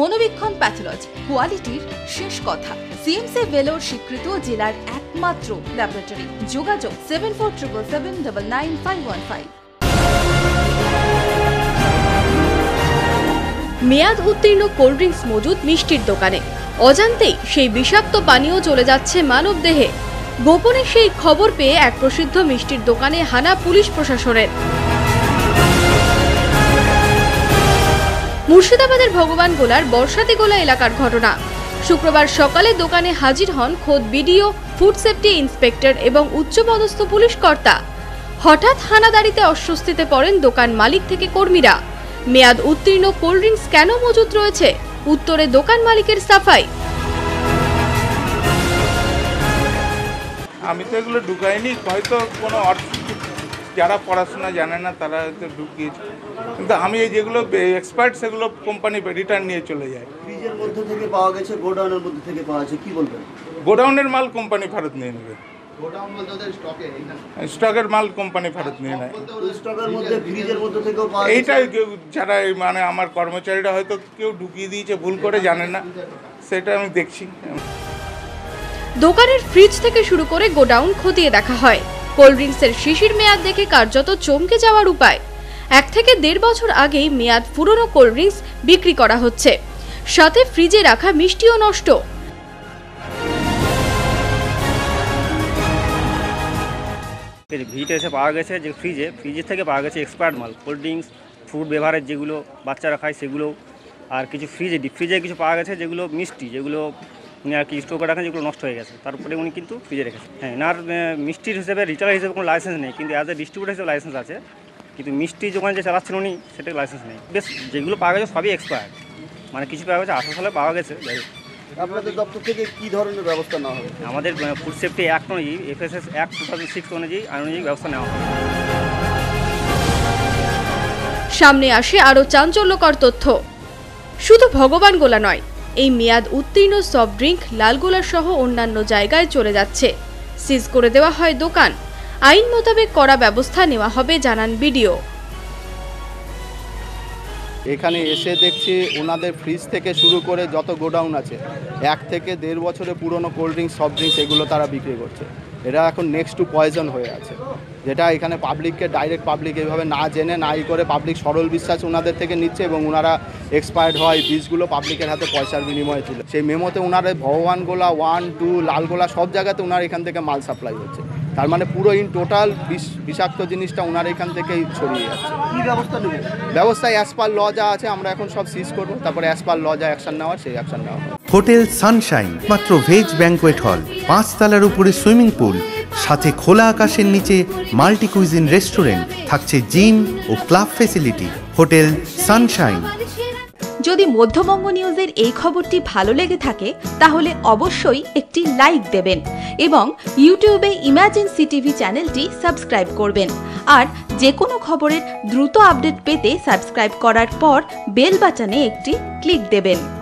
মনোবীক্ষণ pathology, কোয়ালিটির শেষ কথা। সিএমসি ভেলোর স্বীকৃত জেলার একমাত্র ল্যাবরেটরি। যোগাযোগ 7477799515। মেয়াদ উত্তীর্ণ কোল্ড ড্রিঙ্কস মজুদ মিষ্টির দোকানে, অজান্তেই সেই বিষাক্ত পানীয় চলে যাচ্ছে মানবদেহে। গোপনে সেই খবর পেয়ে এক প্রসিদ্ধ মিষ্টির দোকানে হানা পুলিশ প্রশাসনের। মুর্শিদাবাদের ভগবানগোলার বর্ষাতিগোলা এলাকার ঘটনা। শুক্রবার সকালে দোকানে হাজির হন খোদ বিডিও, ফুড সেফটি ইন্সপেক্টর এবং উচ্চপদস্থ পুলিশ কর্তা। হঠাৎ হানাদারিতে অস্বস্তিতে পড়েন দোকান মালিক থেকে কর্মীরা। মেয়াদ উত্তীর্ণ কোল্ড ড্রিঙ্কস কেন মজুদ রয়েছে? উত্তরে দোকান মালিকের সাফাই। আমি তো এগুলো ঢুকাইনি, হয়তো কোনো যারা পড়াশোনা জানে না তারা হয়তো ঢুকিয়েছে, কিন্তু আমি এই যেগুলো এক্সপার্ট সেগুলো কোম্পানি রিটার্ন নিয়ে চলে যায়। ফ্রিজের মধ্যে থেকে পাওয়া গেছে, গোডাউনের মধ্যে থেকে পাওয়া গেছে, কি বলবেন? গোডাউনের মাল কোম্পানি ফেরত নিয়ে নেবে। স্টকের মাল কোম্পানি ফেরত নিয়ে নেয়। স্টকের মধ্যে ফ্রিজের মধ্যে থেকেও পাওয়া গেছে। এইটাই যারা মানে আমার কর্মচারীরা হয়তো কেউ ঢুকিয়ে দিয়েছে, ভুল করে, জানে না, সেটা আমি দেখছি। দোকানের ফ্রিজ থেকে শুরু করে গোডাউন খতিয়ে দেখা হয়। কোল্ড ড্রিঙ্কসের শিশির মেয়াদ দেখে কার্যত চমকে যাওয়ার উপায়। 1 থেকে 1.5 বছর আগেই মেয়াদ পুরনো কোল্ড ড্রিঙ্কস বিক্রি করা হচ্ছে, সাথে ফ্রিজে রাখা মিষ্টিও নষ্ট। ভিটে এসে পাওয়া গেছে যে ফ্রিজের থেকে পাওয়া গেছে এক্সপায়ার্ড মাল, কোল্ড ড্রিঙ্কস, ফ্রুট বেভারেজ যেগুলো বাচ্চারা খায় সেগুলো, আর কিছু ডিপ ফ্রিজে কিছু পাওয়া গেছে যেগুলো মিষ্টি, যেগুলো উনি আর কি স্টোকে রাখেন, যেগুলো নষ্ট হয়ে গেছে, তারপরে উনি কিন্তু ফ্রিজে রেখেছেন। হ্যাঁ, এনার মিষ্টির হিসেবে রিটেলার হিসেবে কোনো লাইসেন্স নেই, কিন্তু অ্যাজ এ ডিস্ট্রিবিউটার হিসেবে লাইসেন্স আছে, কিন্তু মিষ্টি দোকান যে চালাচ্ছেন উনি সেটা লাইসেন্স নেই। বেশ, যেগুলো পাওয়া গেছে সবই এক্সপায়ার্ড, মানে কিছু পাওয়া গেছে 18 সালে পাওয়া গেছে। আপনাদের দপ্তর থেকে কি ধরনের ব্যবস্থা নেওয়া হবে? আমাদের ফুড সেফটি অ্যাক্ট অনুযায়ী, FSS অ্যাক্ট 2006 অনুযায়ী ব্যবস্থা নেওয়া হবে। সামনে আসে আরও চাঞ্চল্যকর তথ্য। শুধু ভগবানগোলা নয়, এই মেয়াদ উত্তীর্ণ সফট ড্রিঙ্ক লালগোলা সহ অন্যান্য জায়গায় চলে যাচ্ছে। সিজ করে দেওয়া হয় দোকান। আইন মোতাবেক কড়া ব্যবস্থা নেওয়া হবে জানান বিডিও। এখানে এসে দেখছি ওনাদের ফ্রিজ থেকে শুরু করে যত গোডাউন আছে 1 থেকে 1.5 বছরের পুরনো কোল্ড ড্রিঙ্কস, সফট ড্রিঙ্কস এগুলো তারা বিক্রি করছে। এরা এখন নেক্সট টু পয়জন হয়ে আছে, যেটা এখানে পাবলিককে ডাইরেক্ট পাবলিক এইভাবে না জেনে নাই করে পাবলিক সরল বিশ্বাস ওনাদের থেকে নিচ্ছে, এবং ওনারা এক্সপায়ার্ড হয় বীজগুলো পাবলিকের হাতে পয়সার বিনিময়ে ছিল। সেই মেমোতে ওনারা ভগবানগোলা 1, 2, লালগোলা সব জায়গাতে ওনার এখান থেকে মাল সাপ্লাই হচ্ছে। তার মানে পুরো ইন টোটাল বিষাক্ত জিনিসটা ওনার এখান থেকেই ছড়িয়ে যাচ্ছে। কি ব্যবস্থা নেবে? ব্যবস্থা অ্যাজ পার ল যা আছে আমরা এখন সব সিজ করবো, তারপরে অ্যাজ পার ল যা অ্যাকশন নেওয়ার সেই অ্যাকশন নেওয়া হবে। হোটেল সানশাইন, মাত্র ভেজ ব্যাঙ্কোয়েট হল, 5 তলার উপরে সুইমিং পুল, সাথে খোলা আকাশের নিচে মাল্টি কুইজিন রেস্টুরেন্ট, থাকছে জিম ও ক্লাব ফেসিলিটি। Hotel Sunshine. যদি মধ্যবঙ্গ নিউজের এই খবরটি ভালো লেগে থাকে তাহলে অবশ্যই একটি লাইক দেবেন এবং ইউটিউবে ইমাজিন সিটিভি চ্যানেলটি সাবস্ক্রাইব করবেন। আর যে কোনো খবরের দ্রুত আপডেট পেতে সাবস্ক্রাইব করার পর বেল বাটনে একটি ক্লিক দেবেন।